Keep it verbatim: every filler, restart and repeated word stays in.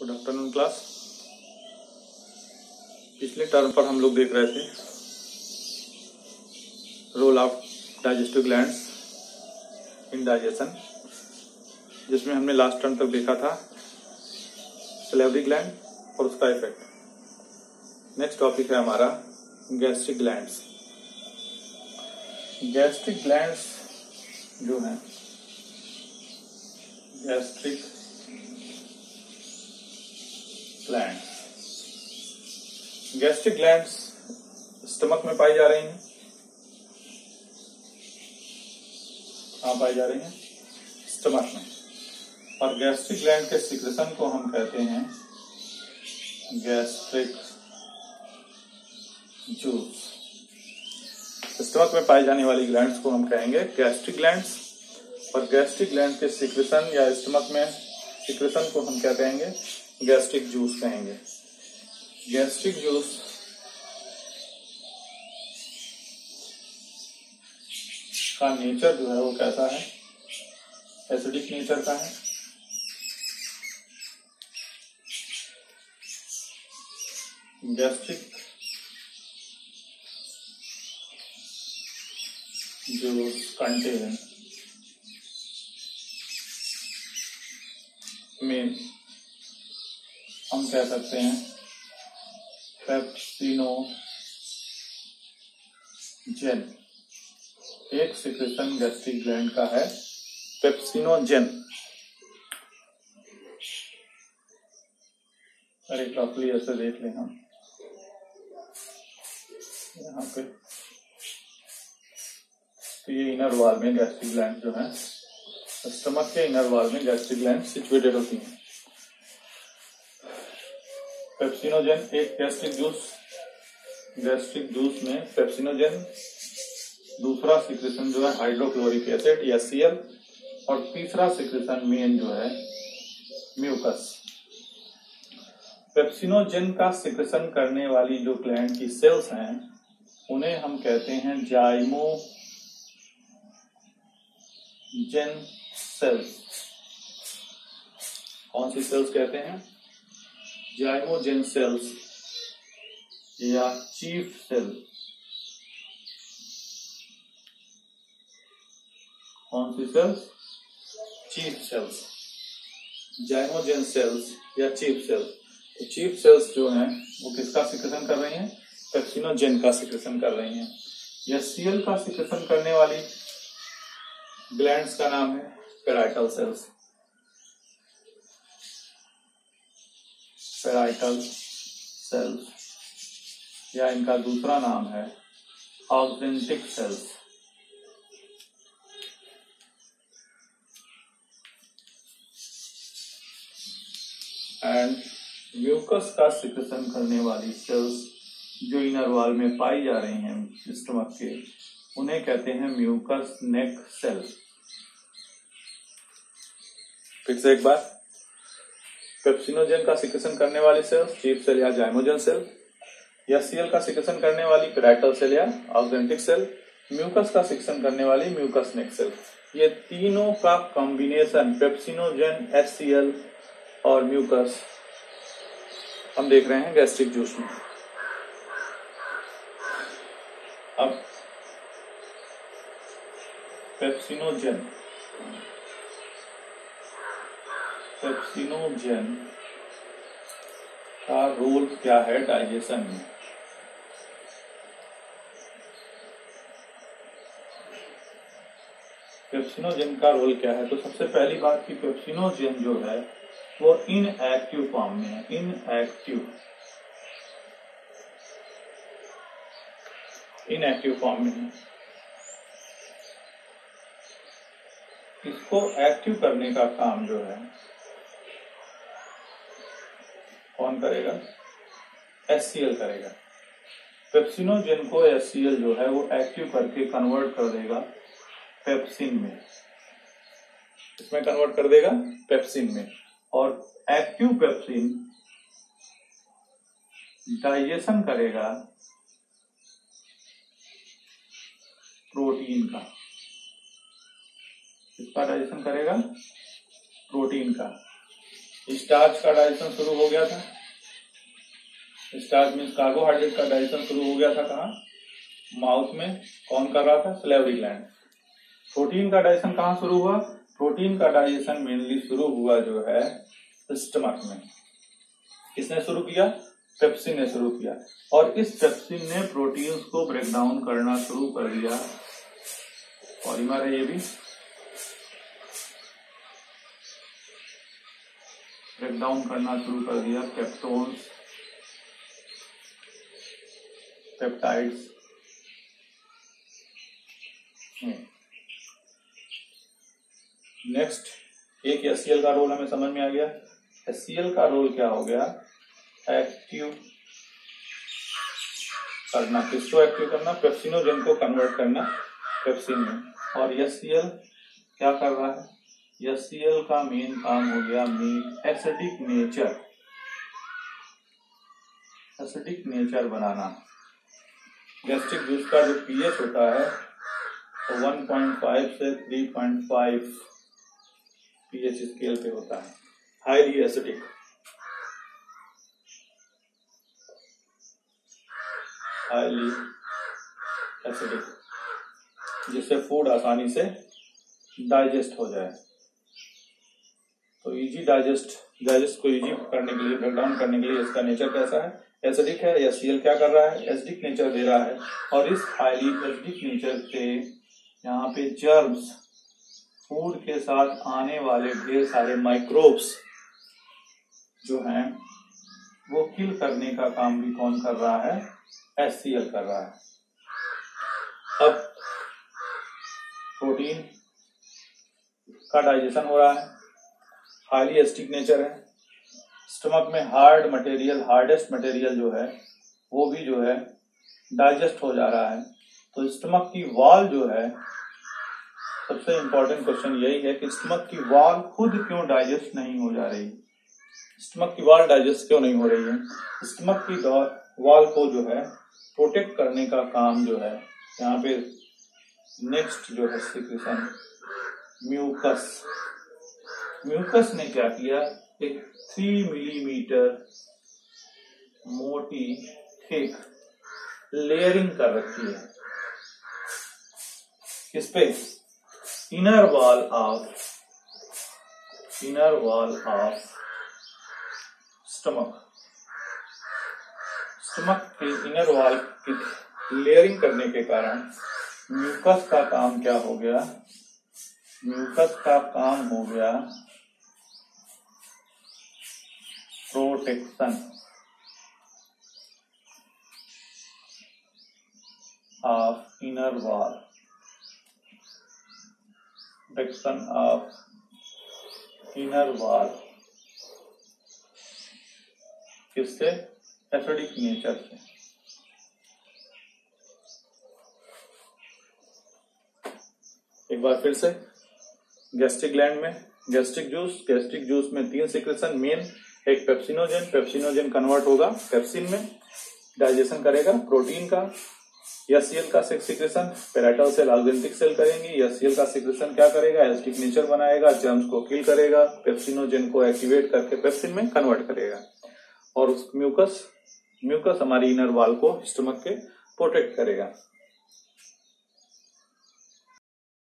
Good afternoon class. पिछले term पर हम लोग देख रहे थे role of digestive glands in digestion, जिसमें हमने लास्ट टर्म तक देखा था सलेवरी ग्लैंड और उसका इफेक्ट। नेक्स्ट टॉपिक है हमारा गैस्ट्रिक ग्लैंड्स। गैस्ट्रिक ग्लैंड्स जो है gastric glands gastric glands stomach में पाई जा रही हैं। कहाँ पाई जा रही हैं? स्टमक में। और गैस्ट्रिक ग्लैंड के सिक्रेशन को हम कहते हैं गैस्ट्रिक जूस। स्टमक में पाई जाने वाली ग्लैंड्स को हम कहेंगे गैस्ट्रिक ग्लैंड्स, और गैस्ट्रिक ग्लैंड के सिक्रेशन या स्टमक में सिक्रेशन को हम क्या कहेंगे? गैस्ट्रिक जूस कहेंगे। गैस्ट्रिक जूस का नेचर जो है वो कैसा है? एसिडिक नेचर का है। गैस्ट्रिक जूस कंटेन में हम कह सकते हैं पेप्सिनोजेन। एक सिक्रेशन गैस्ट्रिक ग्लैंड का है पेप्सिनोजेन। अरे रफली ऐसे देख लें हम यहाँ पे, तो ये इनर वॉल में गैस्ट्रिक ग्लैंड जो है, स्टमक के इनर वॉल में गैस्ट्रिक ग्लैंड सिचुएटेड होती हैं। पेप्सिनोजेन एक गैस्ट्रिक जूस, गैस्ट्रिक जूस में पेप्सिनोजेन, दूसरा सिक्रेशन जो है हाइड्रोक्लोरिक एसिड या सी एल, और तीसरा सिक्रेशन मेन जो है म्यूकस। पेप्सिनोजेन का सिक्रेशन करने वाली जो ग्लैंड की सेल्स हैं उन्हें हम कहते हैं जाइमोजेन सेल्स। कौन सी सेल्स कहते हैं? जाइमोजेन सेल्स या चीफ सेल। कौन सी cells? Chief cells, zymogen cells या चीफ सेल्स। तो चीफ सेल्स जो हैं वो किसका सिक्रेशन कर रही हैं? पेप्सिनोजेन का सिक्रेशन कर रही हैं। या सीएल का सिक्रेशन करने वाली ग्लैंड्स का नाम है पेराइटल सेल्स। पेराइटल सेल्स या इनका दूसरा नाम है ऑक्जेंटिक सेल्स। एंड म्यूकस का सिक्रेशन करने वाली सेल्स जो इनर वॉल में पाई जा रही हैं स्टमक के, उन्हें कहते हैं म्यूकस नेक सेल। फिर से एक बार, पेप्सिनोजेन का सिक्रेशन करने वाली सेल्स चीफ सेल या जाइमोजेन सेल, या सीएल का सिक्रेशन करने वाली पेराइटल सेल या ऑक्जेंटिक सेल, म्यूकस का सिक्रेशन करने वाली म्यूकस नेक सेल। ये तीनों का कॉम्बिनेशन पेप्सिनोजेन, एचसीएल और म्यूकस हम देख रहे हैं गैस्ट्रिक जूस में। अब पेप्सिनोजेन पेप्सिनोजेन का रोल क्या है डाइजेशन में? पेप्सिनोजेन का रोल क्या है? तो सबसे पहली बात कि पेप्सिनोजेन जो है वो इनएक्टिव फॉर्म में है। इनएक्टिव इनएक्टिव फॉर्म में है। इसको एक्टिव करने का काम जो है कौन करेगा? एचसीएल करेगा। पेप्सिनोजेन को एचसीएल जो है वो एक्टिव करके कन्वर्ट कर देगा पेप्सिन में। इसमें कन्वर्ट कर देगा पेप्सिन में। और एक्टिव पेप्सिन डाइजेशन करेगा प्रोटीन का। इसका डाइजेशन करेगा प्रोटीन का। स्टार्च का डाइजेशन शुरू हो गया था। स्टार्च मीन्स कार्बोहाइड्रेट का डाइजेशन शुरू हो गया था कहाँ? माउथ में। कौन कर रहा था? Salivary gland. प्रोटीन का डाइजेशन कहाँ शुरू हुआ? प्रोटीन का डाइजेशन मेनली शुरू हुआ जो है स्टमक में। किसने शुरू किया? पेप्सिन ने शुरू किया। और इस पेप्सिन ने प्रोटीन्स को ब्रेक डाउन करना शुरू कर दिया। पॉलीमर है ये भी, ब्रेक डाउन करना शुरू कर दिया पेप्टोन्स, पेप्टाइड्स। नेक्स्ट, एक एच सी एल का रोल हमें समझ में आ गया। एच सी एल का रोल क्या हो गया? एक्टिव करना। किसको एक्टिव करना? पेप्सिनोजेन को कन्वर्ट करना पेप्सिन में। और एच सी एल क्या कर रहा है? एच सी एल का मेन काम हो गया main acidic nature, acidic nature बनाना। गैस्ट्रिक जूस का जो पीएच होता है तो वन पॉइंट फाइव से three point five pH scale पे होता है, हाईली एसिडिक। हाईली एसिडिक, जिससे फूड आसानी से डाइजेस्ट हो जाए। तो इजी डाइजेस्ट डाइजेस्ट को इजी करने के लिए, ब्रेक डाउन करने के लिए इसका नेचर कैसा है? एसिडिक है। एच सी एल क्या कर रहा है? एसिडिक नेचर दे रहा है। और इस हाईली एसिडिक नेचर से यहाँ पे जर्म्स, फूड के साथ आने वाले ढेर सारे माइक्रोब्स जो हैं वो किल करने का काम भी कौन कर रहा है? एच सी एल कर रहा है। अब प्रोटीन का डाइजेशन हो रहा है, हाईली एसिडिक नेचर है। स्टमक में हार्ड मटेरियल, हार्डेस्ट मटेरियल जो है वो भी जो है डाइजेस्ट हो जा रहा है। तो स्टमक की वॉल जो है, सबसे इंपॉर्टेंट क्वेश्चन यही है कि स्टमक की वॉल खुद क्यों डाइजेस्ट नहीं हो जा रही? स्टमक की वॉल डाइजेस्ट क्यों नहीं हो रही है? स्टमक की वॉल को जो है प्रोटेक्ट करने का काम जो है यहाँ पे नेक्स्ट जो है सिक्रेशन म्यूकस। म्यूकस ने क्या किया? एक थ्री मिलीमीटर मोटी थिक लेयरिंग कर रखी है। किस पे? Inner wall of inner wall of stomach. Stomach के इनर वॉल की लेयरिंग करने के कारण म्यूकस का काम क्या हो गया? म्यूकस का काम हो गया protection of inner wall, protection of inner wall. किससे? एसिडिक नेचर से। एक बार फिर से, गैस्ट्रिक ग्लैंड में गैस्ट्रिक जूस, गैस्ट्रिक जूस में तीन सिक्रेशन मेन, एक पेप्सिनोजेन, पेप्सिनोजेन कन्वर्ट होगा पेप्सिन में, डाइजेशन करेगा प्रोटीन का। एच सी एल का secretion parietal cell, oxyntic cell करेंगी। एच सी एल का सिक्रेशन क्या करेगा? एसिडिक नेचर बनाएगा, जर्म्स को किल करेगा, पेप्सिनोजेन को एक्टिवेट करके पेप्सिन में कन्वर्ट करेगा। और उस म्यूकस म्यूकस हमारी इनर वॉल को, स्टमक के प्रोटेक्ट करेगा।